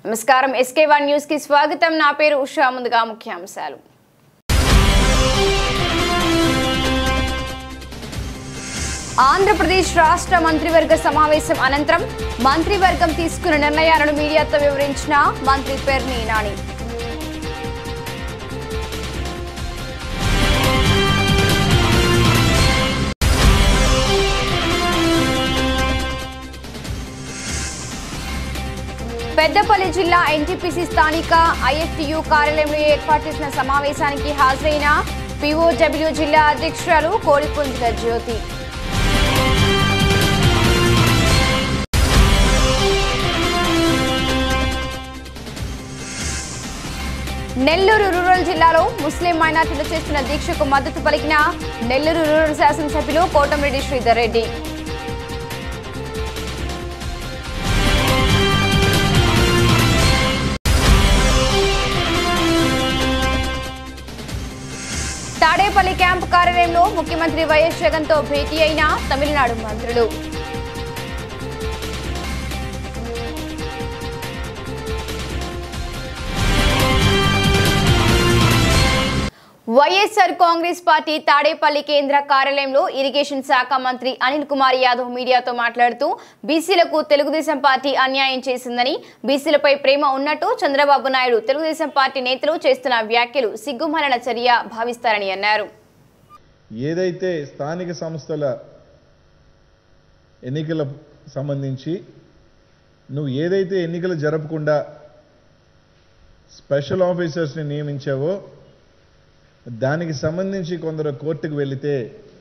నమస్కారం SK1 news కి స్వాగతం. నా పేరు ఉషా. ముందుగా ముఖ్యాంశాలు. ఆంధ్రప్రదేశ్ రాష్ట్ర మంత్రివర్గ సమావేశం అనంతరం మంత్రివర్గం తీసుకున్న నిర్ణయాలను మీడియాతో వివరించిన మంత్రి పేర్ని నాని. పెద్దపల్లి జిల్లా NTPC స్థానిక IFTU కార్యాలయంలో ఏర్పాటు చేసిన సమావేశానికి హాజరైన POW జిల్లా అధ్యక్షురాలు కోడిపుంజుల జ్యోతి. నెల్లూరు రూరల్ జిల్లాలో ముస్లిం మైనార్టీలు చేస్తున్న దీక్షకు మద్దతు పలికిన నెల్లూరు రూరల్ శాసనసభ్యులు కోటమిరెడ్డి శ్రీధర్ రెడ్డి. తాడేపల్లి క్యాంపు కార్యాలయంలో ముఖ్యమంత్రి వైఎస్ జగన్ తో భేటీ అయిన తమిళనాడు మంత్రులు. వైఎస్ఆర్ కాంగ్రెస్ పార్టీ తాడేపల్లి కేంద్ర కార్యాలయంలో ఇరిగేషన్ శాఖ మంత్రి అనిల్ కుమార్ యాదవ్ మీడియాతో మాట్లాడుతూ బీసీలకు తెలుగుదేశం పార్టీ అన్యాయం చేసిందని, బీసీలపై ప్రేమ ఉన్నట్టు చంద్రబాబు నాయుడు తెలుగుదేశం పార్టీ నేతలు చేస్తున్న వ్యాఖ్యలు సిగ్గుమాలిన చర్య భావిస్తారని అన్నారు. ఏదైతే స్థానిక సంస్థల ఎన్నికల సంబంధించి నువ్వు ఏదైతే ఎన్నికలు జరపకుండా స్పెషల్ ఆఫీసర్స్ని నియమించావో దానికి సంబంధించి కొందరు కోర్టుకు వెళితే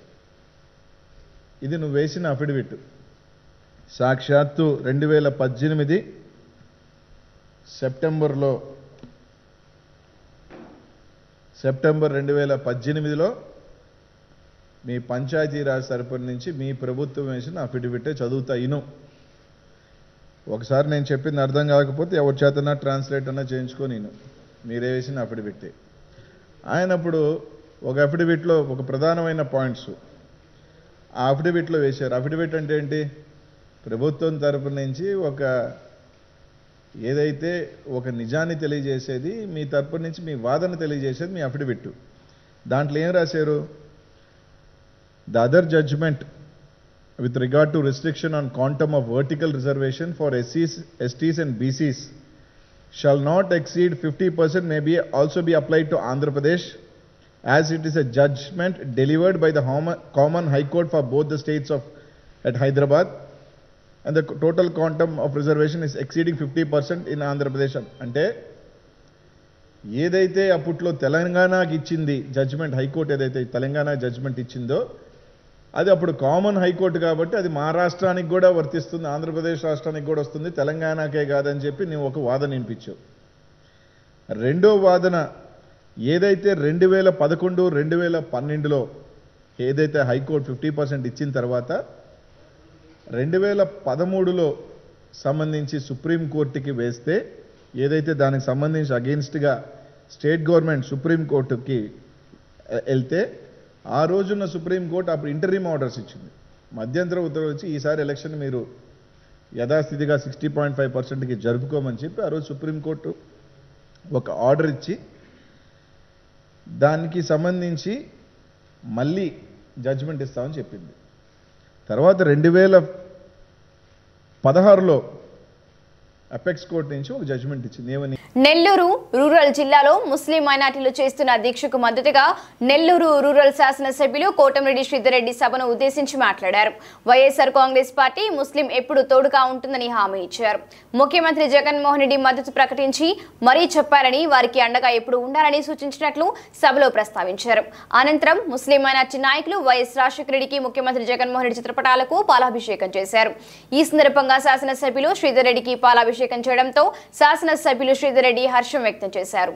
ఇది నువ్వు వేసిన అఫిడవిట్ సాక్షాత్తు 2018 సెప్టెంబర్ 2018లో మీ పంచాయతీరాజ్ తరపున నుంచి మీ ప్రభుత్వం వేసిన అఫిడవిటే చదువుతా ఇను. ఒకసారి నేను చెప్పింది అర్థం కాకపోతే ఎవరి చేతనా ట్రాన్స్లేట్ అన్నా చేయించుకొని మీరే వేసిన అఫిడవిటే. ఆయనప్పుడు ఒక అఫిడవిట్లో ఒక ప్రధానమైన పాయింట్స్ ఆ అఫిడవిట్లో వేశారు. అఫిడవిట్ అంటే ఏంటి? ప్రభుత్వం తరపు నుంచి ఏదైతే ఒక నిజాన్ని తెలియజేసేది, మీ తరపు నుంచి మీ వాదన తెలియజేసేది మీ అఫిడవిట్. దాంట్లో ఏం రాశారు? The other judgment with regard to restriction on quantum of vertical reservation for SCs, STs and BCs shall not exceed 50% may be also be applied to Andhra Pradesh as it is a judgment delivered by the Common High Court for both the states at Hyderabad and the total quantum of reservation is exceeding 50% in Andhra Pradesh. అంటే ఏదైతే అప్పట్లో తెలంగాణకి ఇచ్చింది judgement, high court ఏదైతే Telangana judgement ఇచ్చిందో అది అప్పుడు common high court కాబట్టి అది మహారాష్ట్రానికి కూడా వర్తిస్తుంది, ఆంధ్రప్రదేశ్ రాష్ట్రానికి కూడా వస్తుంది, తెలంగాణకే కాదని చెప్పి నువ్వు ఒక వాదన వినిపించావు. రెండో వాదన ఏదైతే 2011, 2012లో ఏదైతే హైకోర్టు 50% ఇచ్చిన తర్వాత 2013లో సంబంధించి సుప్రీంకోర్టుకి వేస్తే ఏదైతే దానికి సంబంధించి అగెయిన్స్ట్గా స్టేట్ గవర్నమెంట్ సుప్రీంకోర్టుకి వెళ్తే ఆ రోజున్న సుప్రీంకోర్టు అప్పుడు ఇంటరీమ్ ఆర్డర్స్ ఇచ్చింది, మధ్యంతర ఉత్తర్వులు ఇచ్చి ఈసారి ఎలక్షన్ మీరు యథాస్థితిగా 60.5%కి జరుపుకోమని చెప్పి ఆ రోజు సుప్రీంకోర్టు ఒక ఆర్డర్ ఇచ్చి దానికి సంబంధించి మళ్ళీ జడ్జిమెంట్ ఇస్తామని చెప్పింది. తర్వాత 2016లో అపెక్స్ కోర్టు నుంచి ఒక జడ్జిమెంట్ ఇచ్చింది. ఏమని? నెల్లూరు రూరల్ జిల్లాలో ముస్లిం మైనార్టీలు చేస్తున్న దీక్షకు మద్దతుగా నెల్లూరు రూరల్ శాసనసభ్యులు కోటమిరెడ్డి శ్రీధర్ రెడ్డి సభను ఉద్దేశించి మాట్లాడారు. వైఎస్ఆర్ కాంగ్రెస్ పార్టీ ముస్లిం ఎప్పుడు తోడుగా ఉంటుందని హామీ ఇచ్చారు. ముఖ్యమంత్రి జగన్మోహన్ రెడ్డి మద్దతు ప్రకటించి మరీ చెప్పారని, వారికి అండగా ఎప్పుడు ఉండాలని సూచించినట్లు సభలో ప్రస్తావించారు. అనంతరం ముస్లిం మైనార్టీ నాయకులు వైఎస్ రాజశేఖర రెడ్డికి ముఖ్యమంత్రి జగన్మోహన్ రెడ్డి చిత్రపటాలకు పాలాభిషేకం చేశారు. ఈ సందర్భంగా శాసనసభ్యులు శ్రీధర్ రెడ్డికి పాలాభిషేకం చేయడంతో శాసనసభ్యులు శ్రీధర్ రెడ్డి హర్షం వ్యక్తం చేశారు.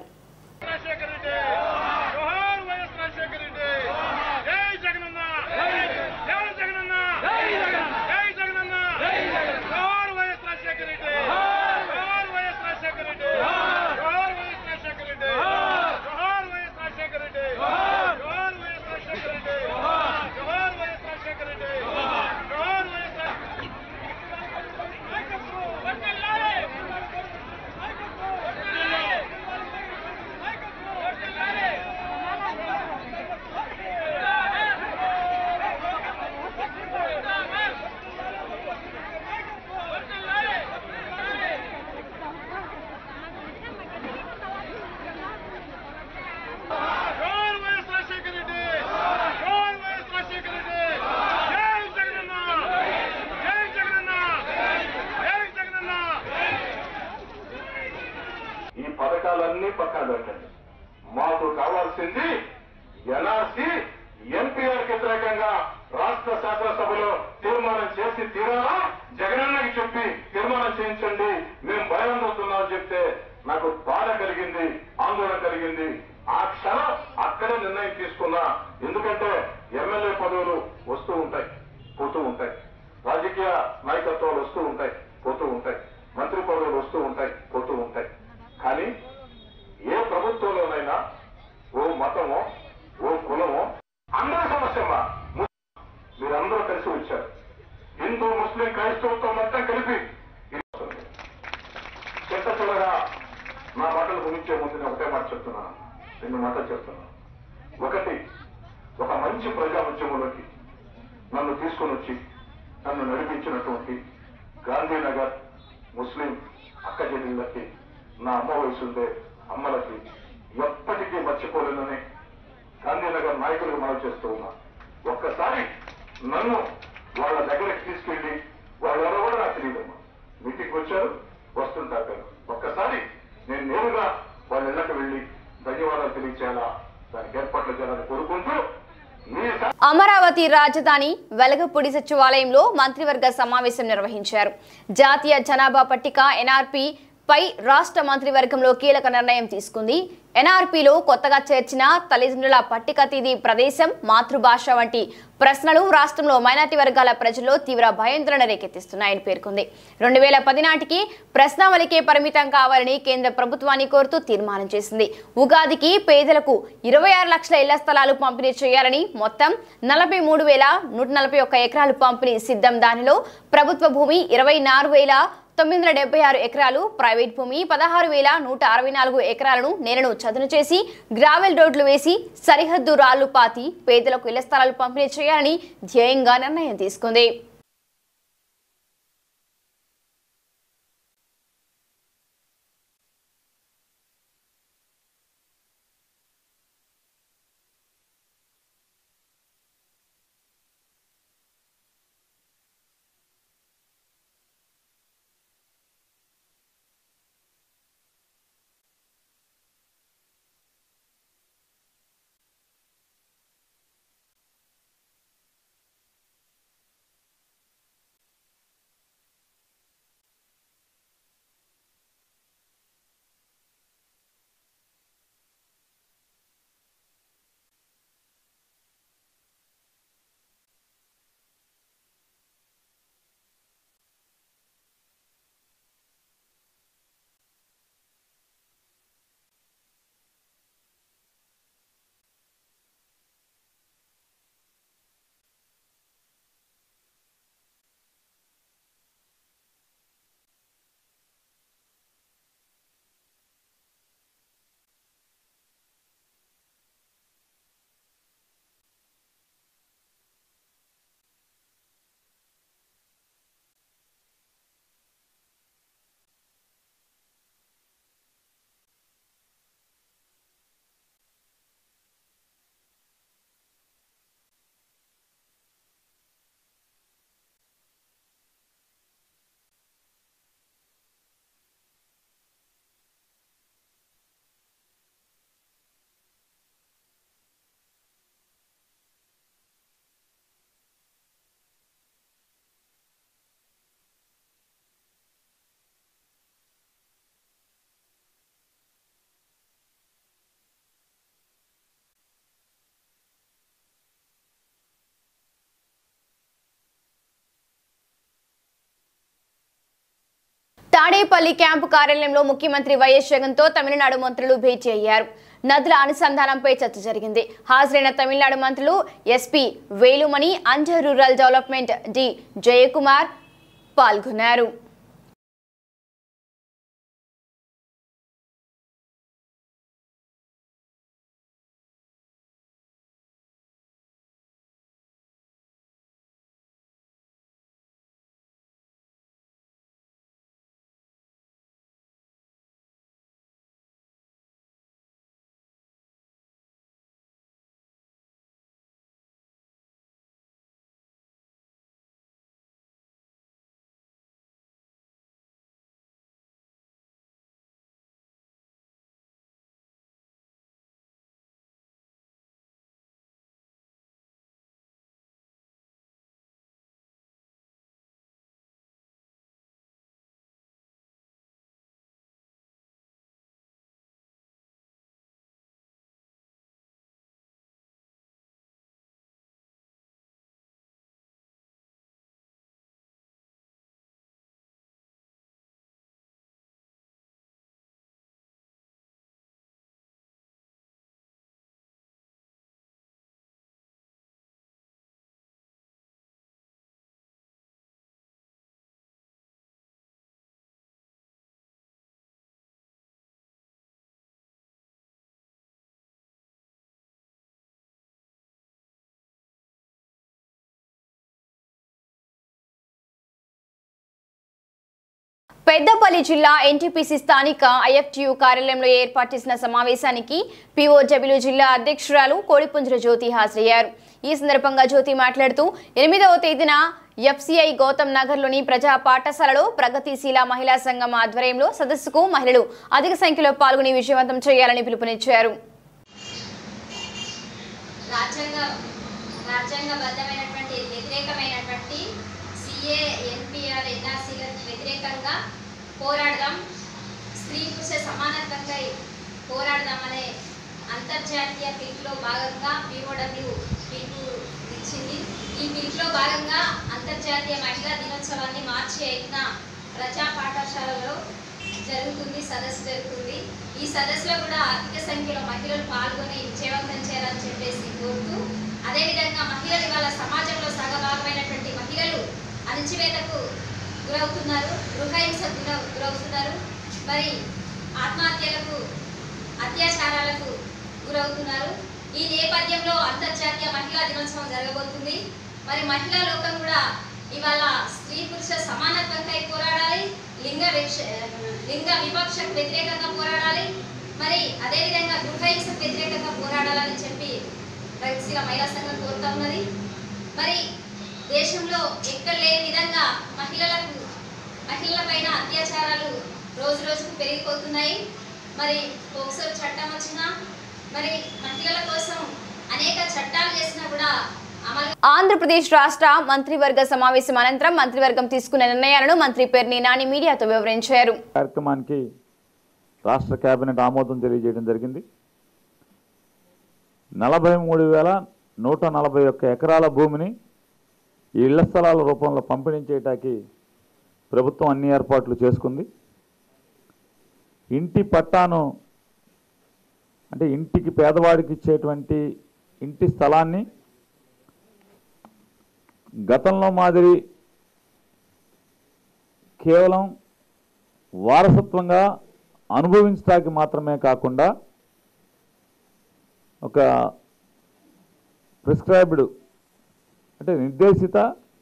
పురాణాలన్నీ పక్కన పెట్టండి. మాకు కావాల్సింది ఎన్ఆర్సీ ఎన్పిఆర్కి వ్యతిరేకంగా రాష్ట్ర శాసనసభలో తీర్మానం చేసి తీరాలా, జగనన్నకి చెప్పి తీర్మానం చేయించండి, మేము భయాందోళనని చెప్తే నాకు బాధ కలిగింది, ఆందోళన కలిగింది. ఆ క్షణం అక్కడే నిర్ణయం తీసుకున్నా. ఎందుకంటే ఎమ్మెల్యే పదవులు వస్తూ ఉంటాయి, పోతూ ఉంటాయి, రాజకీయ నాయకత్వాలు వస్తూ ఉంటాయి, పోతూ ఉంటాయి, మంత్రి పదవులు వస్తూ ఉంటాయి, పోతూ ఉంటాయి. కానీ ఏ ప్రభుత్వంలోనైనా ఓ మతమో ఓ కులమో అందరి సమస్యమ్మా. మీరందరూ కలిసి వచ్చారు. హిందూ ముస్లిం క్రైస్తవుతో మొత్తం కలిపి చెత్త చివరగా నా మాటలు ముగించే ముందు నేను ఒకటే మాట చెప్తున్నాను, 2 మాటలు చెప్తున్నాను. ఒకటి, ఒక మంచి ప్రజా ఉద్యమంలోకి నన్ను తీసుకొని వచ్చి నన్ను నడిపించినటువంటి గాంధీనగర్ ముస్లిం అక్క చెల్లెళ్ళకి, నా అమ్మ వయసుండే అమ్మలకి ఎప్పటికీ మర్చిపోలేనని గాంధీనగర్ నాయకులకు మనం చేస్తూ ఉన్నా. ఒక్కసారి నన్ను వాళ్ళ దగ్గరికి తీసుకెళ్లి, వాళ్ళెవరో కూడా నాకు తెలియదమ్మా, మీటింగ్కి వచ్చారు, వస్తుంటారు. ఒక్కసారి నేను నేరుగా వాళ్ళ ఇళ్లకు వెళ్లి ధన్యవాదాలు తెలియచేయాలా, దానికి ఏర్పాట్లు చేయాలని కోరుకుంటూ అమరావతి రాజధాని వెలగపూడి సచివాలయంలో మంత్రివర్గ సమావేశం నిర్వహించారు. జాతీయ జనాభా పట్టిక ఎన్ఆర్పి పై రాష్ట్ర మంత్రివర్గంలో కీలక నిర్ణయం తీసుకుంది. ఎన్ఆర్పీలో కొత్తగా చేర్చిన తల్లిదండ్రుల పట్టిక తేదీ, ప్రదేశం, మాతృభాష వంటి ప్రశ్నలు రాష్ట్రంలో మైనార్టీ వర్గాల ప్రజల్లో తీవ్ర భయాందోళన రేకెత్తిస్తున్నాయని పేర్కొంది. 2010 నాటికి ప్రశ్నావళికే పరిమితం కావాలని కేంద్ర ప్రభుత్వాన్ని కోరుతూ తీర్మానం చేసింది. ఉగాదికి పేదలకు 26 లక్షల ఇళ్ల స్థలాలు పంపిణీ చేయాలని, మొత్తం 43,141 ఎకరాలు పంపిణీ సిద్ధం. దానిలో ప్రభుత్వ భూమి 24,976 ఎకరాలు, ప్రైవేట్ భూమి 16,164 ఎకరాలను నేలను చదును చేసి గ్రావెల్ రోడ్లు వేసి సరిహద్దు రాళ్లు పాతి పేదలకు ఇళ్ల స్థలాలు పంపిణీ చేయాలని ధ్యేయంగా నిర్ణయం తీసుకుంది. తాడేపల్లి క్యాంపు కార్యాలయంలో ముఖ్యమంత్రి వైఎస్ జగన్ తో తమిళనాడు మంత్రులు భేటీ అయ్యారు. నదుల అనుసంధానంపై చర్చ జరిగింది. హాజరైన తమిళనాడు మంత్రులు SP Velumani, and rural development D Jayakumar పాల్గొన్నారు. పెద్దపల్లి జిల్లా ఎన్టీపీసీ స్థానిక ఐఎఫ్టీయూ కార్యాలయంలో ఏర్పాటు చేసిన సమావేశానికి పీఓడబ్ల్యూ జిల్లా అధ్యక్షురాలు కోడిపుంజర జ్యోతి హాజరయ్యారు. ఈ సందర్భంగా జ్యోతి మాట్లాడుతూ 8వ తేదీన ఎఫ్సీఐ గౌతమ్ నగర్లోని ప్రజా పాఠశాలలో ప్రగతిశీల మహిళా సంఘం ఆధ్వర్యంలో సదస్సుకు మహిళలు అధిక సంఖ్యలో పాల్గొని విజయవంతం చేయాలని పిలుపునిచ్చారు. రాజ్యాంగబద్ధమైనటువంటి వ్యతిరేకమైనటువంటి సిఏ ఎన్పిఆర్ ఎన్ఆర్సీలకు వ్యతిరేకంగా పోరాడదాం, స్త్రీ పురుష సమానత్వంపై పోరాడదామనే అంతర్జాతీయ పిలుపులో భాగంగా పీఓడబ్ల్యూ పిలుపు ఇచ్చింది. ఈ పిలుపులో భాగంగా అంతర్జాతీయ మహిళా దినోత్సవాన్ని మార్చి 5న ప్రజా పాఠశాలలో సదస్సు జరుగుతుంది. ఈ సదస్సులో కూడా అధిక సంఖ్యలో మహిళలు పాల్గొని విజయవంతం చేయాలని చెప్పేసి కోరుతూ, అదేవిధంగా మహిళలు ఇవాళ సమాజంలో సగభాగమైనటువంటి మహిళలు అణచివేతకు గురవుతున్నారు, గృహహింసకు గురవుతున్నారు, మరి ఆత్మహత్యలకు అత్యాచారాలకు గురవుతున్నారు. ఈ నేపథ్యంలో అంతర్జాతీయ మహిళా దినోత్సవం జరగబోతుంది. మరి మహిళా లోకం కూడా ఇవాళ స్త్రీ పురుష సమానత్వంపై పోరాడాలి, లింగ వివక్షకు వ్యతిరేకంగా పోరాడాలి, మరి అదేవిధంగా గృహహింసకు వ్యతిరేకంగా పోరాడాలని చెప్పి ప్రగతిశీల మహిళా సంఘం కోరుతా ఉన్నది. మరి దేశంలో ఎక్కడ లేని విధంగా మహిళలపైన అత్యాచారాలు రోజు రోజుకు పెరిగిపోతున్నాయి. మరి పోక్సో చట్టం వచ్చినా, మరి మహిళల కోసం అనేక చట్టాలు చేసినా కూడా ఆంధ్రప్రదేశ్ రాష్ట్ర మంత్రివర్గ సమావేశం అనంతరం మంత్రివర్గం తీసుకున్న నిర్ణయాలను మంత్రి పేర్ని నాని మీడియాతో వివరించారు. కార్యక్రమానికి రాష్ట్ర కేబినెట్ ఆమోదం తెలియజేయడం జరిగింది. 43,141 ఎకరాల భూమిని ఇళ్ల స్థలాల రూపంలో పంపిణీ చేయడానికి ప్రభుత్వం అన్ని ఏర్పాట్లు చేసుకుంది. ఇంటి పట్టాను అంటే ఇంటికి పేదవాడికి ఇచ్చేటువంటి ఇంటి స్థలాన్ని గతంలో మాదిరి కేవలం వారసత్వంగా అనుభవించడానికి మాత్రమే కాకుండా ఒక ప్రిస్క్రైబ్డ్ అంటే నిర్దేశిత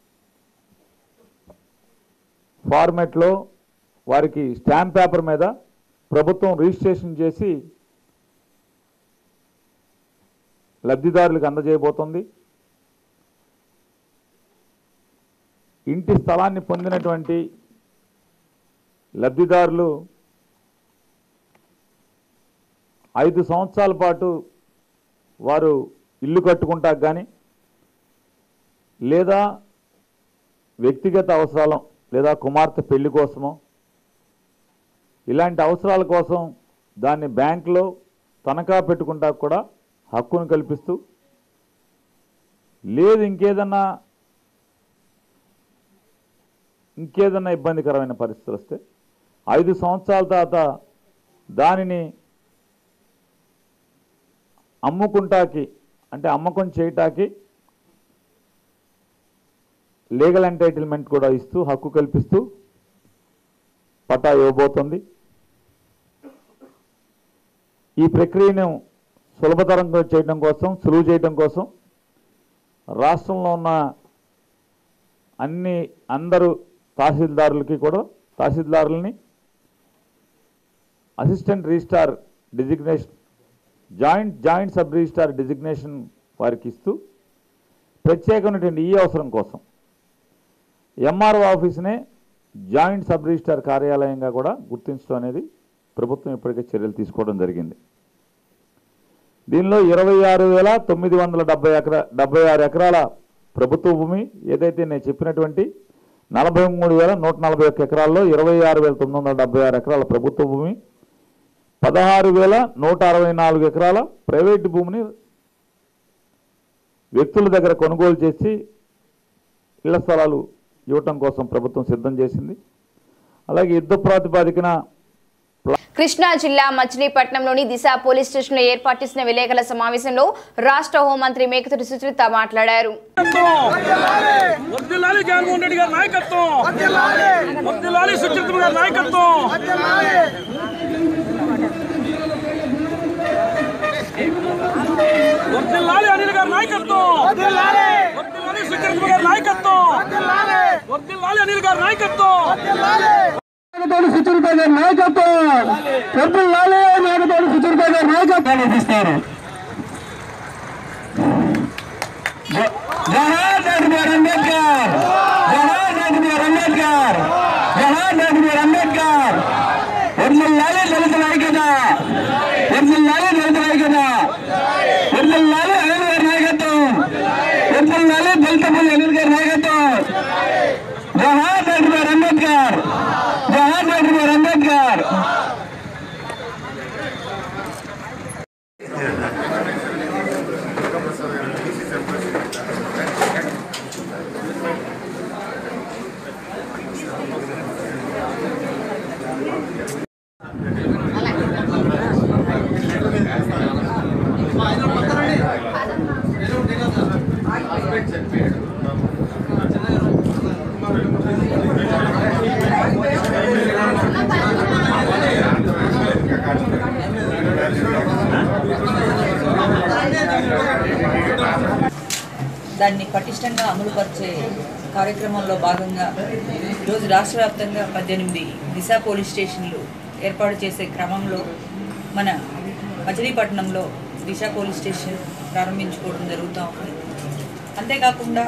ఫార్మాట్లో వారికి స్టాంప్ పేపర్ మీద ప్రభుత్వం రిజిస్ట్రేషన్ చేసి లబ్ధిదారులకు అందజేయబోతోంది. ఇంటి స్థలాన్ని పొందినటువంటి లబ్ధిదారులు 5 సంవత్సరాల పాటు వారు ఇల్లు కట్టుకుంటాకు కానీ లేదా వ్యక్తిగత అవసరాలు లేదా కుమార్తె పెళ్లి కోసమో ఇలాంటి అవసరాల కోసం దాన్ని బ్యాంకులో తనఖా పెట్టుకుంటా కూడా హక్కును కల్పిస్తూ, లేదు ఇంకేదన్నా ఇబ్బందికరమైన పరిస్థితులు వస్తే 5 సంవత్సరాల తర్వాత దానిని అమ్ముకుంటాకి అంటే అమ్మకం చేయటానికి లీగల్ ఎంటైటిల్మెంట్ కూడా ఇస్తూ హక్కు కల్పిస్తూ పట్టా ఇవ్వబోతోంది. ఈ ప్రక్రియను సులభతరం చేయడం కోసం, సులువు చేయడం కోసం రాష్ట్రంలో ఉన్న అందరూ తహసీల్దారులని assistant registrar designation joint sub registrar designation వారికి ఇస్తూ ప్రత్యేకమైనటువంటి ఈ అవసరం కోసం ఎంఆర్ఓ ఆఫీస్నే జాయింట్ సబ్ రిజిస్ట్రార్ కార్యాలయంగా కూడా గుర్తించడం అనేది ప్రభుత్వం ఇప్పటికే చర్యలు తీసుకోవడం జరిగింది. దీనిలో 26,976 ఎకరాల ప్రభుత్వ భూమి, ఏదైతే నేను చెప్పినటువంటి 43,141 ఎకరాల్లో 26,976 ఎకరాల ప్రభుత్వ భూమి, 16,164 ఎకరాల ప్రైవేటు భూమిని వ్యక్తుల దగ్గర కొనుగోలు చేసి ఇళ్ల స్థలాలు ఇవ్వటం కోసం ప్రభుత్వం సిద్ధం చేసింది. అలాగే యుద్ధ ప్రాతిపదికన కృష్ణా జిల్లా మచిలీపట్నంలోని దిశ పోలీస్ స్టేషన్లో ఏర్పాటు చేసిన విలేకరుల సమావేశంలో రాష్ట్ర హోంమంత్రి మేకతోటి సుచరిత మాట్లాడారు. నాగతోడు సుచరిత గారి నాయకత్వం, వర్ధిల్లాలి నాగతోడు సుచరిత గారి నాయకత్వాన్ని అందిస్తారు. Jawahar doctor BR Ambedkar, Jawahar doctor BR Ambedkar, Jawahar doctor BR Ambedkar. వర్ధిల్లాలి దళిత ఐక్యత, వర్ధిల్లాలి దళిత ఐక్యత, వర్ధిల్లాలి అనిల్ గారి నాయకత్వం, వర్ధిల్లాలి దళితపల్లి అనిల్ గారి నాయకత్వం. Jawahar doctor BR Ambedkar, Jawahar doctor BR Ambedkar. దాన్ని పటిష్టంగా అమలుపరిచే కార్యక్రమంలో భాగంగా ఈరోజు రాష్ట్ర వ్యాప్తంగా 18 దిశ పోలీస్ స్టేషన్లు ఏర్పాటు చేసే క్రమంలో మన మచిలీపట్నంలో దిశ పోలీస్ స్టేషన్ ప్రారంభించుకోవడం జరుగుతూ ఉంది. అంతేకాకుండా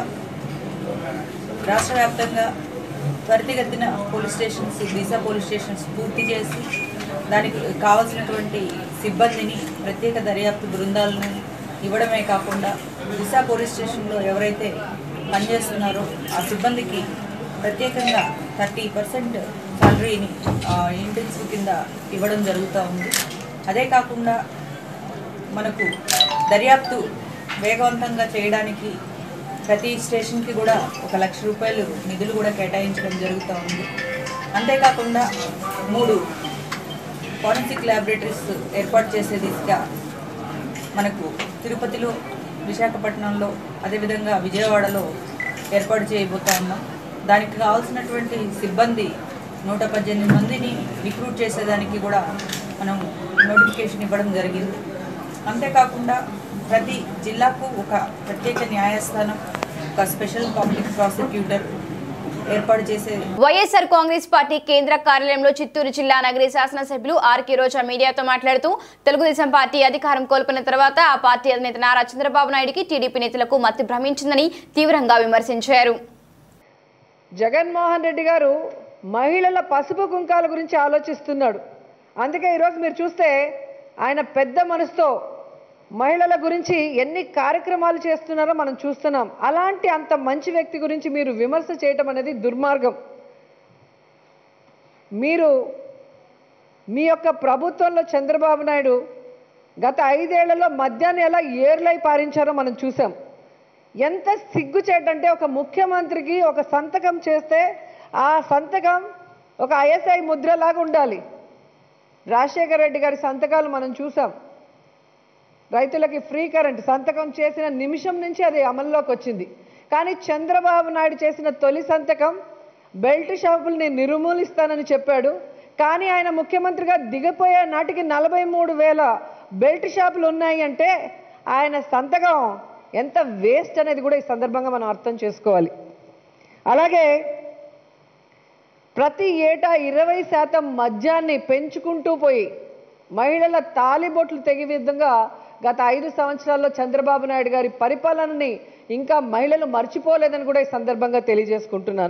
రాష్ట్ర వ్యాప్తంగా త్వరితగతిన police stations, Disha police stations పూర్తి చేసి దానికి కావాల్సినటువంటి సిబ్బందిని, ప్రత్యేక దర్యాప్తు బృందాలను ఇవ్వడమే కాకుండా దిశ పోలీస్ స్టేషన్లో ఎవరైతే పనిచేస్తున్నారో ఆ సిబ్బందికి ప్రత్యేకంగా 30% సాలరీని ఇంటెన్సివ్ కింద ఇవ్వడం జరుగుతూ ఉంది. అదే కాకుండా మనకు దర్యాప్తు వేగవంతంగా చేయడానికి ప్రతి స్టేషన్కి కూడా 1 లక్ష రూపాయలు నిధులు కూడా కేటాయించడం జరుగుతూ ఉంది. అంతేకాకుండా 3 ఫారెన్సిక్ ల్యాబొరేటరీస్ ఏర్పాటు చేసే దిశగా మనకు తిరుపతిలో, విశాఖపట్నంలో, అదేవిధంగా విజయవాడలో ఏర్పాటు చేయబోతా ఉన్నాం. దానికి కావాల్సినటువంటి సిబ్బంది 118 మందిని రిక్రూట్ చేసేదానికి కూడా మనం నోటిఫికేషన్ ఇవ్వడం జరిగింది. అంతేకాకుండా ప్రతి జిల్లాకు ఒక ప్రత్యేక న్యాయస్థానం, ఒక స్పెషల్ పబ్లిక్ ప్రాసిక్యూటర్ ఏర్పాటు చేసే వైఎస్ఆర్ కాంగ్రెస్ పార్టీ కేంద్ర కార్యాలయంలో చిత్తూరు జిల్లా నగరి శాసనసభ్యులు ఆర్కే రోజా మీడియాతో మాట్లాడుతూ తెలుగుదేశం పార్టీ అధికారం కోల్పోయిన తర్వాత ఆ పార్టీ అధినేత నారా చంద్రబాబు నాయుడుకి టీడీపీ నేతలకు మతి భ్రమించిందని తీవ్రంగా విమర్శించారు. జగన్మోహన్ రెడ్డి గారు మహిళల పసుపు కుంకాల గురించి ఆలోచిస్తున్నాడు. అందుకే ఈరోజు మీరు చూస్తే ఆయన పెద్ద మనసుతో మహిళల గురించి ఎన్ని కార్యక్రమాలు చేస్తున్నారో మనం చూస్తున్నాం. అలాంటి అంత మంచి వ్యక్తి గురించి మీరు విమర్శ చేయటం అనేది దుర్మార్గం. మీరు మీ యొక్క ప్రభుత్వంలో చంద్రబాబు నాయుడు గత 5 ఏళ్లలో మద్యాన్ని ఎలా ఏర్లై పారించారో మనం చూసాం. ఎంత సిగ్గుచేటంటే ఒక ముఖ్యమంత్రికి ఒక సంతకం చేస్తే ఆ సంతకం ఒక ఐఎస్ఐ ముద్రలాగా ఉండాలి. రాజశేఖర రెడ్డి గారి సంతకాలు మనం చూసాం. రైతులకి ఫ్రీ కరెంట్ సంతకం చేసిన నిమిషం నుంచి అది అమల్లోకి వచ్చింది. కానీ చంద్రబాబు నాయుడు చేసిన తొలి సంతకం బెల్ట్ షాపుల్ని నిర్మూలిస్తానని చెప్పాడు. కానీ ఆయన ముఖ్యమంత్రిగా దిగిపోయే నాటికి 43,000 బెల్ట్ షాపులు ఉన్నాయి అంటే ఆయన సంతకం ఎంత వేస్ట్ అనేది కూడా ఈ సందర్భంగా మనం అర్థం చేసుకోవాలి. అలాగే ప్రతి ఏటా 20% మద్యాన్ని పెంచుకుంటూ పోయి మహిళల తాలిబొట్లు తెగే విధంగా గత 5 సంవత్సరాల్లో చంద్రబాబు నాయుడు గారి పరిపాలనని ఇంకా మహిళలు మర్చిపోలేదని కూడా ఈ సందర్భంగా తెలియజేసుకుంటున్నాను.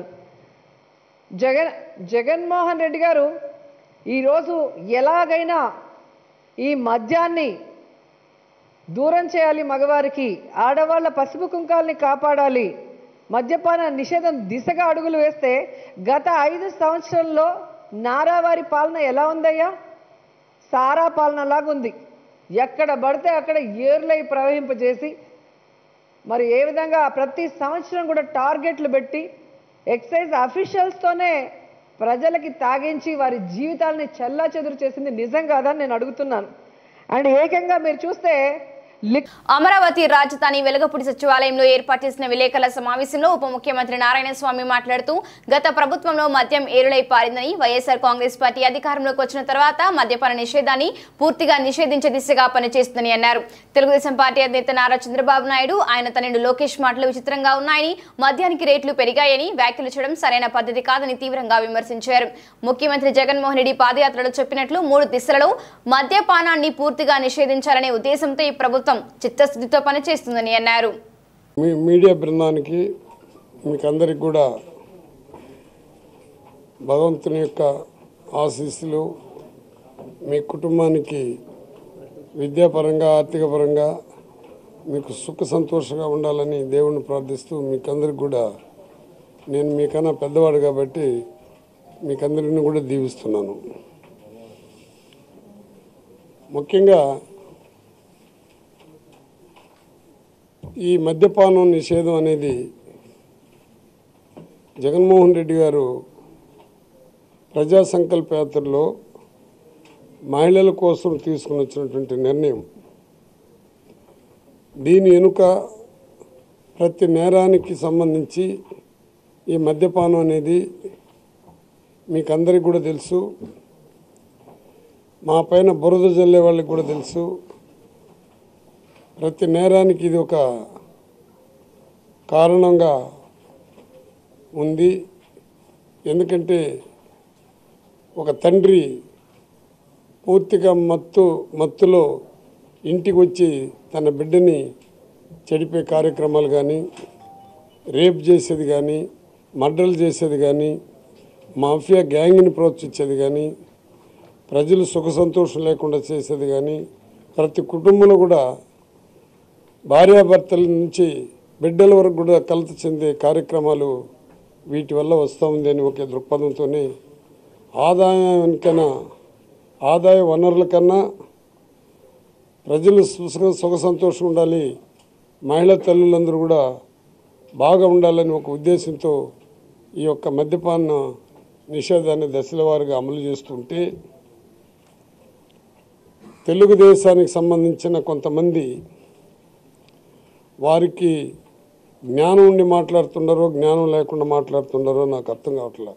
జగన్మోహన్ రెడ్డి గారు ఈరోజు ఎలాగైనా ఈ మద్యాన్ని దూరం చేయాలి, మగవారికి ఆడవాళ్ళ పసుపు కుంకాల్ని కాపాడాలి, మద్యపాన నిషేధం దిశగా అడుగులు వేస్తే గత 5 సంవత్సరాల్లో నారావారి పాలన ఎలా ఉందయ్యా? సారా పాలనలాగా ఉంది. ఎక్కడ పడితే అక్కడ ఏర్లై ప్రవహింపజేసి మరి ఏ విధంగా ప్రతి సంవత్సరం కూడా టార్గెట్లు పెట్టి ఎక్సైజ్ అఫీషియల్స్తోనే ప్రజలకి తాగించి వారి జీవితాలని చెల్లాచెదురు చేసింది నిజం కాదని నేను అడుగుతున్నాను. అండ్ ఏకంగా మీరు చూస్తే అమరావతి రాజధాని వెలగపూడి సచివాలయంలో ఏర్పాటు చేసిన విలేకరుల సమావేశంలో ఉప ముఖ్యమంత్రి నారాయణ స్వామి మాట్లాడుతూ గత ప్రభుత్వంలో మద్యం ఏరులై పారిందని, వైఎస్ఆర్ కాంగ్రెస్ పార్టీ అధికారంలోకి వచ్చిన తర్వాత మద్యపాన నిషేధాన్ని పూర్తిగా నిషేధించే దిశగా పనిచేస్తుందని అన్నారు. తెలుగుదేశం పార్టీ అధినేత నారా చంద్రబాబు నాయుడు, ఆయన తనయుడు లోకేష్ మాటలు విచిత్రంగా ఉన్నాయని, మద్యానికి రేట్లు పెరిగాయని వ్యాఖ్యలు చేయడం సరైన పద్ధతి కాదని తీవ్రంగా విమర్శించారు. ముఖ్యమంత్రి జగన్మోహన్ రెడ్డి పాదయాత్రలో చెప్పినట్లు 3 దిశలలో మద్యపానాన్ని పూర్తిగా నిషేధించాలనే ఉద్దేశంతో ఈ ప్రభుత్వం చిత్తశుద్ధితో పనిచేస్తుందని అన్నారు. మీడియా బృందానికి మీకందరికి కూడా భగవంతుని యొక్క ఆశీస్సులు, మీ కుటుంబానికి విద్యాపరంగా ఆర్థిక పరంగా మీకు సుఖ సంతోషంగా ఉండాలని దేవుణ్ణి ప్రార్థిస్తూ మీకందరికి కూడా నేను మీకన్నా పెద్దవాడు కాబట్టి మీకందరిని కూడా దీవిస్తున్నాను. ముఖ్యంగా ఈ మద్యపానం నిషేధం అనేది జగన్మోహన్ రెడ్డి గారు ప్రజా సంకల్ప యాత్రలో మహిళల కోసం తీసుకుని వచ్చినటువంటి నిర్ణయం. దీని వెనుక ప్రతి నేరానికి సంబంధించి ఈ మద్యపానం అనేది మీకు అందరికీ కూడా తెలుసు, మా పైన బురద జల్లే వాళ్ళకి కూడా తెలుసు. ప్రతి నేరానికి ఇది ఒక కారణంగా ఉంది. ఎందుకంటే ఒక తండ్రి పూర్తిగా మత్తులో ఇంటికి వచ్చి తన బిడ్డని చెడిపే కార్యక్రమాలు కానీ, రేప్ చేసేది కానీ, మర్డర్లు చేసేది కానీ, మాఫియా గ్యాంగ్ని ప్రోత్సహించేది కానీ, ప్రజలు సుఖ సంతోషం లేకుండా చేసేది కానీ, ప్రతి కుటుంబంలో కూడా భార్యాభర్తల నుంచి బిడ్డల వరకు కూడా కలత చెందే కార్యక్రమాలు వీటి వల్ల వస్తూ ఉంది అని ఒకే దృక్పథంతోనే ఆదాయ వనరుల కన్నా ప్రజలు సుఖ సంతోషం ఉండాలి, మహిళా తల్లులందరూ కూడా బాగా ఉండాలని ఒక ఉద్దేశంతో ఈ యొక్క మద్యపాన నిషేధాన్ని దశల వారీగా అమలు చేస్తుంటే తెలుగుదేశానికి సంబంధించిన కొంతమంది వారికి జ్ఞానం ఉండి మాట్లాడుతున్నారో జ్ఞానం లేకుండా మాట్లాడుతున్నారో నాకు అర్థం కావట్లే.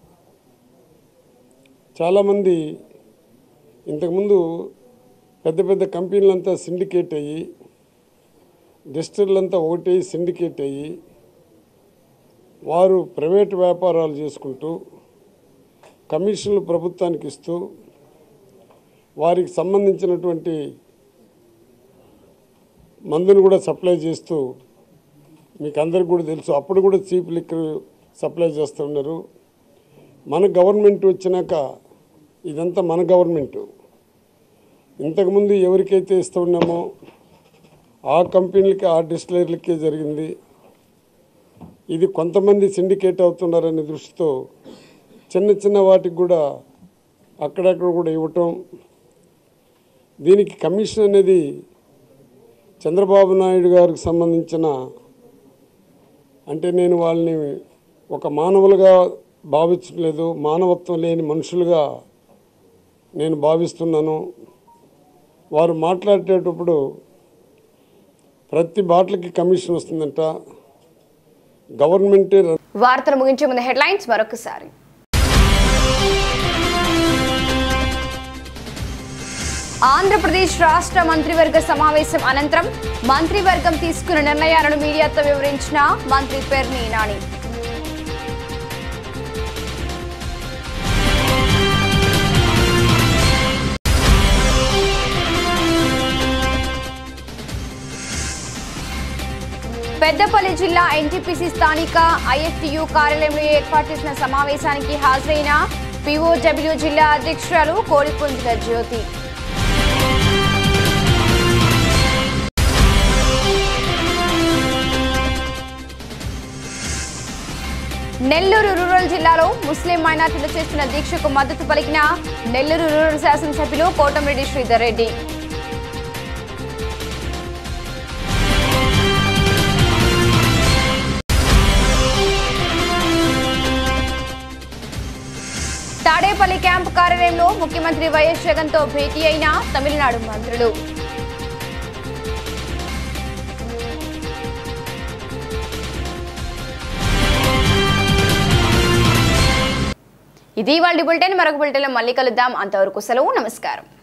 చాలామంది ఇంతకుముందు పెద్ద పెద్ద కంపెనీలంతా సిండికేట్ అయ్యి, డిస్టిలర్లంతా ఒకటి సిండికేట్ అయ్యి వారు ప్రైవేట్ వ్యాపారాలు చేసుకుంటూ కమిషన్లు ప్రభుత్వానికి ఇస్తూ వారికి సంబంధించినటువంటి మందును కూడా సప్లై చేస్తూ మీకు అందరికి కూడా తెలుసు. అప్పుడు కూడా చీప్ లిక్కర్ సప్లై చేస్తూ ఉన్నారు. మన గవర్నమెంట్ వచ్చినాక ఇదంతా మన గవర్నమెంటు. ఇంతకుముందు ఎవరికైతే ఇస్తూ ఉన్నామో ఆ కంపెనీలకి, ఆ డిస్టిలరీలకే జరిగింది. ఇది కొంతమంది సిండికేట్ అవుతున్నారనే దృష్టితో చిన్న చిన్న వాటికి కూడా అక్కడక్కడ కూడా ఇవ్వటం. దీనికి కమిషన్ అనేది చంద్రబాబు నాయుడు గారికి సంబంధించిన, అంటే నేను వాళ్ళని ఒక మానవులుగా భావించలేదు, మానవత్వం లేని మనుషులుగా నేను భావిస్తున్నాను. వారు మాట్లాడేటప్పుడు ప్రతి బాటిల్కి కమిషన్ వస్తుందంట. గవర్నమెంటే. వార్తలు ముగించే ముందు హెడ్లైన్స్ మరొకసారి. ఆంధ్రప్రదేశ్ రాష్ట్ర మంత్రివర్గ సమావేశం అనంతరం మంత్రివర్గం తీసుకున్న నిర్ణయాలను మీడియాతో వివరించిన మంత్రి పేర్ని నాని. పెద్దపల్లి జిల్లా ఎన్టీపీసీ స్థానిక ఐఎఫ్టియు కార్యాలయంలో ఏర్పాటు చేసిన సమావేశానికి హాజరైన పీఓడబ్ల్యూ జిల్లా అధ్యక్షురాలు కోడిపుంజుల జ్యోతి. నెల్లూరు రూరల్ జిల్లాలో ముస్లిం మైనార్టీలు చేస్తున్న దీక్షకు మద్దతు పలికిన నెల్లూరు రూరల్ శాసనసభ్యులు కోటమిరెడ్డి శ్రీధర్ రెడ్డి. తాడేపల్లి క్యాంపు కార్యాలయంలో ముఖ్యమంత్రి వైఎస్ జగన్ తో భేటీ అయిన తమిళనాడు మంత్రులు. ఇది వాళ్ళ బులెటిన్. మరొక బులెటిన్లో మళ్ళీ కలుద్దాం. అంతవరకు సెలవు. నమస్కారం.